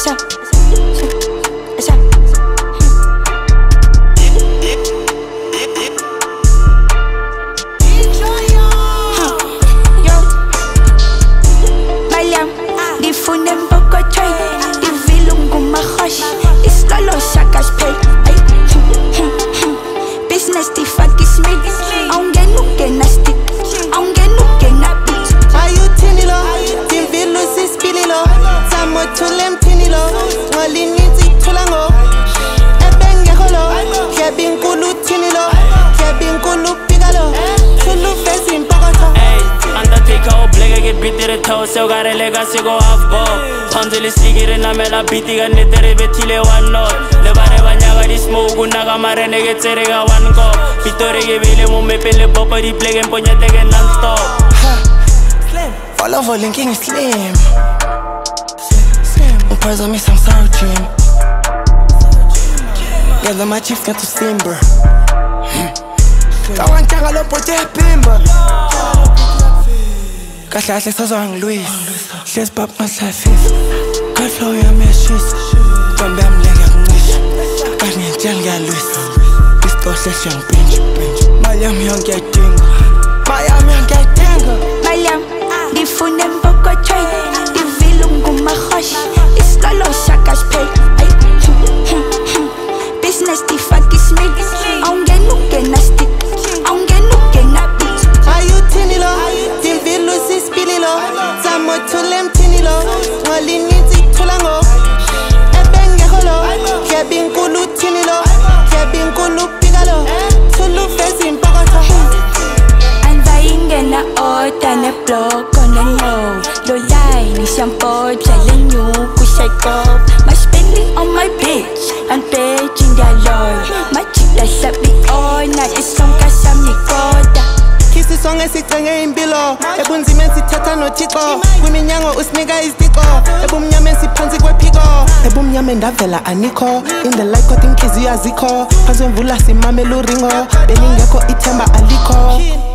Ndiyifuna empocketweni, Ndivile unguMaRhosha, Isloslo asipheli. Business ndiyifaka ismilo, Awungeni ungena sthixo, Awungeni ungena bitsho. Hayi Uthini Lo, Ndimvile usispili lo, Ndizamo Thula emthini lo, ngolininzi Thula ngok, Ebemngeko lo, Ndlebe inkulu Uthini Lo, Ndlebe inkulu lo, Thula uveza impokotho. Undertaker obleke ke bitere thao se o ka re leka se go half ball tshwanetse le Sliqe re namela biti ka nnete re bethile one lot le ba re ba nyaka di-smoke o naka marene ke tsere ka One Kop Pitori ke beile mo mepeng le popo di-pleke mponyete ke non-stop Follow linking is slim Ung'phazamisa I'm sorry dream Yeah, the my chief got to simber Kawantanga lo pote pimba Kahle kahle sazwangilwisa Hlezi pap ngahlafisa Kaflow yami yashisa Kambe yami ngiyakuncisha Kanti ngiyatshela ngiyalwisa Isitohle hle ngipintsha Mali yami yonke ngiyayidinga Mali yami yonke ngiyayidinga Mali yami ndiyifuna empocketweni, Ndivile unguMaRhosha, Isloslo asipheli. Business ndiyifaka ismilo, Awungeni ungena sthixo, Awungeni ungena bitsho. Hayi Uthini Lo, Ndimvile usispili lo, Ndizamo Thula emthini lo, ngolininzi Thula ngok, Ebemngeko lo, Ndlebe inkulu Uthini Lo, Ndlebe inkulu lo, Thula uveza impokotho. Ingena order ne-block on the low. Lo line isyampodla lenyuku shayikop. My spending on my bitch and begging their lord. My chita sabi ona isonka sami koda. Kisi song esicenge impilo ebunzimeni sithatha nothixo kwiminyango usinika izitixo ebumnyameni siphansi kwephiko ebumnyameni ndavela anikho in the light kodwa inhliziyo azikho phansi kwemvula simamela uringo beningekho ithemba alikho